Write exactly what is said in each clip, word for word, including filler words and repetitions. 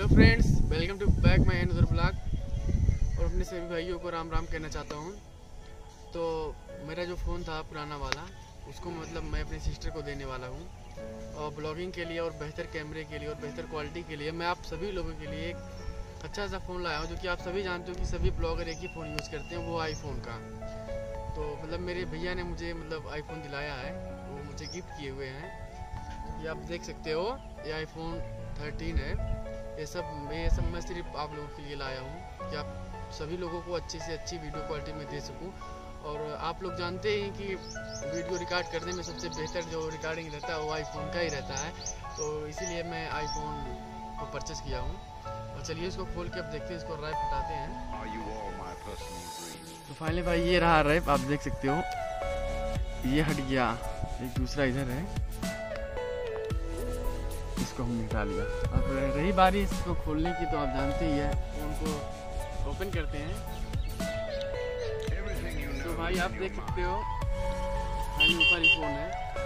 Friends, welcome to back my another blog. और अपने सभी भाइयों को राम राम कहना चाहता हूँ। तो मेरा जो फ़ोन था पुराना वाला, उसको मतलब मैं अपनी सिस्टर को देने वाला हूँ। और ब्लॉगिंग के लिए और बेहतर कैमरे के लिए और बेहतर क्वालिटी के लिए मैं आप सभी लोगों के लिए एक अच्छा सा फ़ोन लाया हूँ, जो कि आप सभी जानते हो कि सभी ब्लॉगर एक ही फ़ोन यूज़ करते हैं, वो आईफोन का। तो मतलब मेरे भैया ने मुझे मतलब आईफोन दिलाया है, वो मुझे गिफ्ट किए हुए हैं। ये आप देख सकते हो, ये आईफोन थर्टीन है। ये सब मैं ये सब मैं सिर्फ आप लोगों के लिए लाया हूँ कि आप सभी लोगों को अच्छी से अच्छी वीडियो क्वालिटी में दे सकूँ। और आप लोग जानते हैं कि वीडियो रिकॉर्ड करने में सबसे बेहतर जो रिकॉर्डिंग रहता है वो आईफोन का ही रहता है। तो इसीलिए मैं आईफोन को परचेज़ किया हूँ। और चलिए इसको खोल के अब देखते हैं, इसको रैप हटाते हैं। तो फाइनली भाई ये रहा रैप, आप देख सकते हो, ये हट गया। एक दूसरा इधर है, इसको हम निकाल लिया। अब रही बारी इसको खोलने की, तो आप जानते ही है, फ़ोन को ओपन करते हैं। तो भाई आप देख सकते हो, भाई ऊपर ही फ़ोन है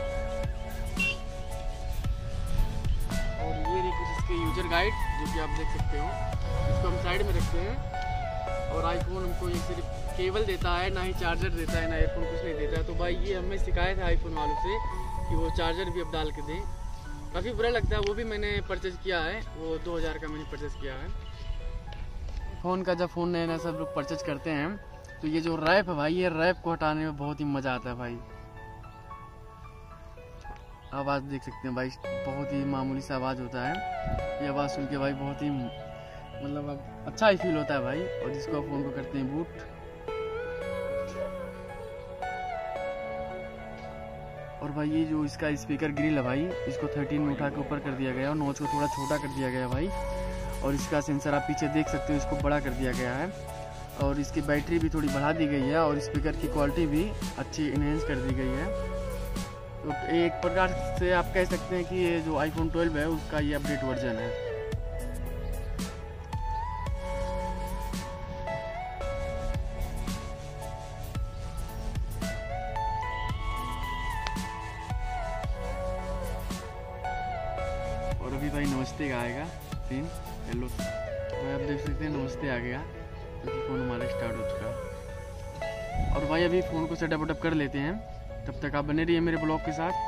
और ये रही कुछ इसके यूजर गाइड, जो कि आप देख सकते हो। इसको हम साइड में रखते हैं। और आईफोन हमको ये सिर्फ केबल देता है, ना ही चार्जर देता है, ना एयरफोन कुछ नहीं देता है। तो भाई ये हमें शिकायत है आईफोन वालों से कि वो चार्जर भी अब डाल के दें। काफ़ी बुरा लगता है। वो भी मैंने परचेज़ किया है, वो दो हज़ार का मैंने परचेज़ किया है। फ़ोन का जब फ़ोन नया नया सब लोग परचेज़ करते हैं, तो ये जो रैप है भाई, ये रैप को हटाने में बहुत ही मज़ा आता है भाई। आवाज़ देख सकते हैं भाई, बहुत ही मामूली सा आवाज़ होता है। ये आवाज़ सुन के भाई बहुत ही मतलब अब अच्छा ही फील होता है भाई। और जिसको फ़ोन को करते हैं बूट, और भाई ये जो इसका स्पीकर ग्रिल है भाई, इसको थर्टीन में उठा के ऊपर कर दिया गया और नॉच को थोड़ा छोटा कर दिया गया भाई। और इसका सेंसर आप पीछे देख सकते हो, इसको बड़ा कर दिया गया है। और इसकी बैटरी भी थोड़ी बढ़ा दी गई है और स्पीकर की क्वालिटी भी अच्छी इनहेंस कर दी गई है। तो एक प्रकार से आप कह सकते हैं कि ये जो आईफोन ट्वेल्व है उसका ये अपडेट वर्जन है। और अभी भाई नमस्ते का आएगा सीन, हेलो। तो आप देख सकते हैं नमस्ते आ गया, क्योंकि फ़ोन हमारा स्टार्ट हो चुका है। और भाई अभी फ़ोन को सेटअप वेटअप कर लेते हैं, तब तक आप बने रहिए मेरे ब्लॉग के साथ।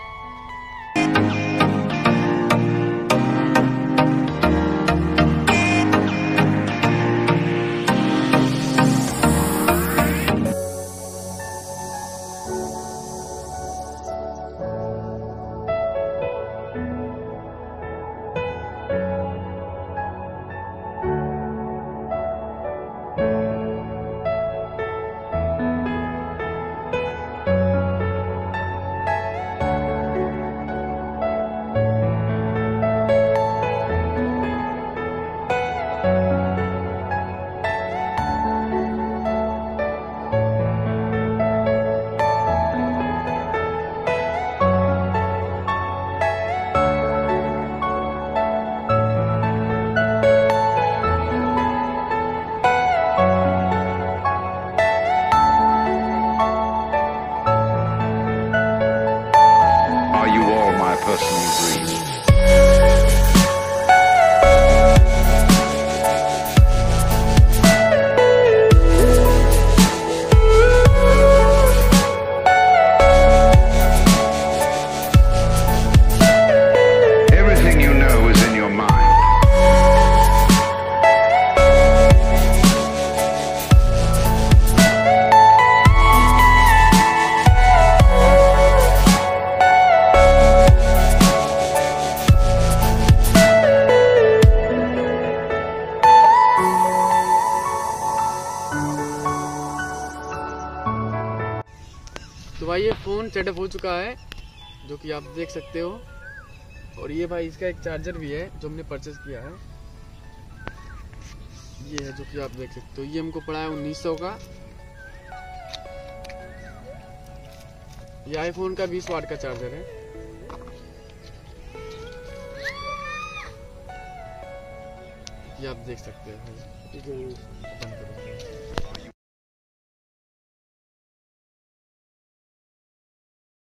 तो भाई ये फ़ोन सेटअप हो चुका है, जो कि आप देख सकते हो। और ये भाई इसका एक चार्जर भी है जो हमने परचेज़ किया है, ये है जो कि आप देख सकते हो। ये हमको पड़ा है उन्नीस सौ का। ये आईफोन का बीस वाट का चार्जर है। ये आप देख सकते हैं।